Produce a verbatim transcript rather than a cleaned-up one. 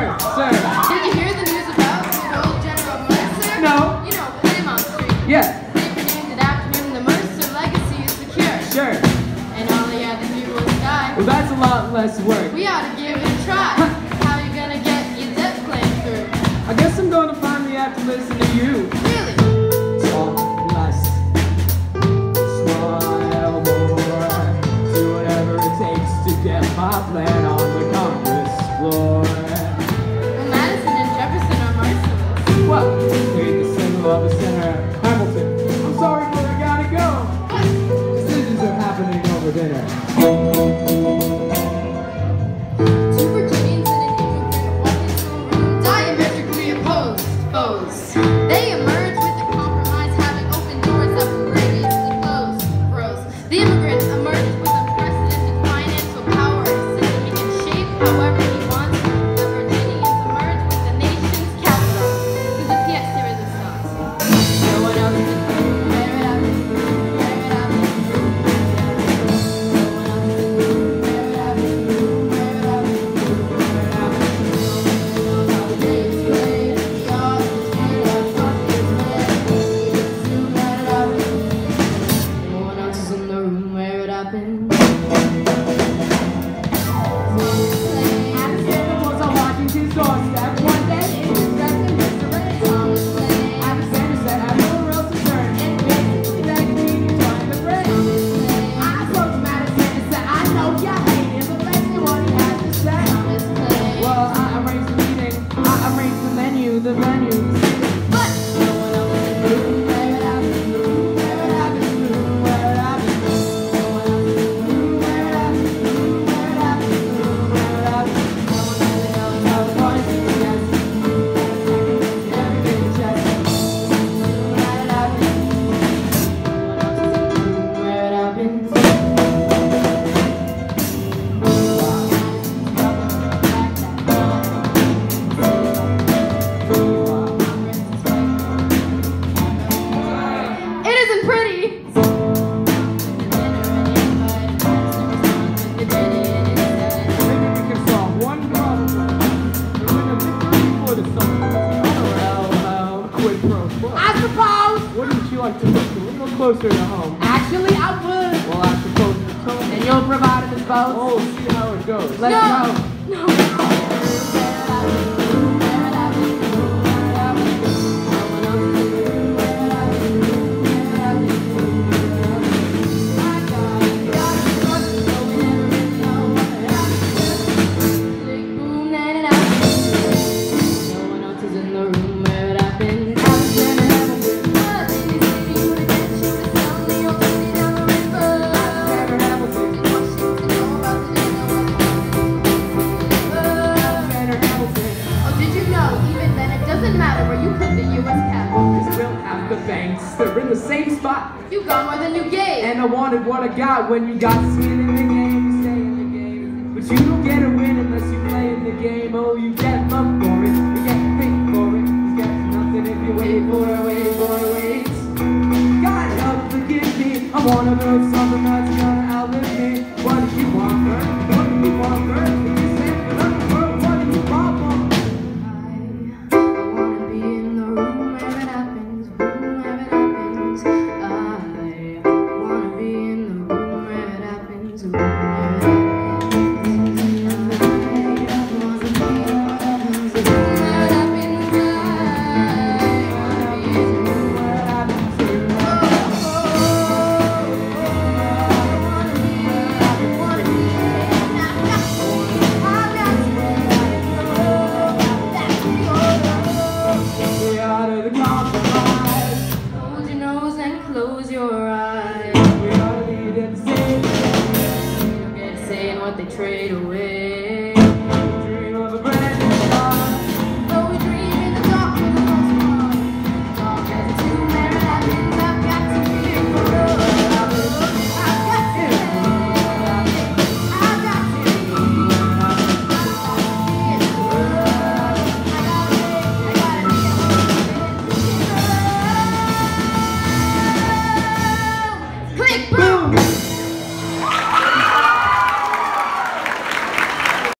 sir. Did you hear the news about good old General Mercer? No. You know, him on street. Yeah. They named it after him. The Mercer legacy is secure. Sure. And all they had to do was die. Well, that's a lot less work. We ought to give it a try. How you gonna get your debt claim through? I guess I'm gonna finally have to listen to you. Really? Talk less. Smile more. Do whatever it takes to get my plan on the Congress floor. Well, Madison and Jefferson are merciless. What? Read the symbol of the center. Hamilton. I'm sorry, but I gotta go. What? Decisions are happening over dinner. Two Virginians and an immigrant walk into a room diametrically opposed foes. They emerge with a compromise, having opened doors that were previously closed. Rose. The immigrant emerges with unprecedented financial power, assisting he can shape however he wants. The Virginians emerge with the nation's capital. To the pièce de résistance. No one else can do where it happens, where it happens, where it happens. No one else can do where it happens, where it happens, where it happens. No one knows how the days play. The odds between us fuck is mad. It's too bad it happens. No one else is in the room where it happened. Alexander was on Washington's doorstep. One day, it was dressed in disarray. Alexander said, "I know where else to turn," and basically begged me to join the fray. I spoke to Madison and said, "I know you hate him, but let's hear what he has to say." Well, I arranged the meeting. I arranged the menu, the venue. But no one else in the room where it happened, the room where it happened, the room where it happened. No one else in the room where it happened, the room where it happened, the room where it happened. No one really knows how the voice is yes. Everything is yes. Where it happened. No one else is in the room where it happened. It isn't pretty. Maybe we can solve one problem. We're in a victory for the summer. L L quid pro quo. I suppose. Wouldn't you like to look a little closer to home? Actually, I would. Well, I suppose it's home. And you'll provide us both. Oh, see how it goes. Let's No. go. No. They're in the same spot. You got more than you gave. And I wanted what I got. When you got skin in the game, you stay in the game. But you don't get a win unless you play in the game. Oh, you get love for it, you get paid for it. You get nothing if you wait for it, wait for it, wait. God help forgive me. I'm one of those something that's gonna outlive me. What do you want, girl? What do you want, girl? If you say another word, what do you want, girl? I wanna be in the room where it happens, room where it happens. I wanna be in the room where it happens, room where it happens. Close your eyes. We are leading, saying They trade away.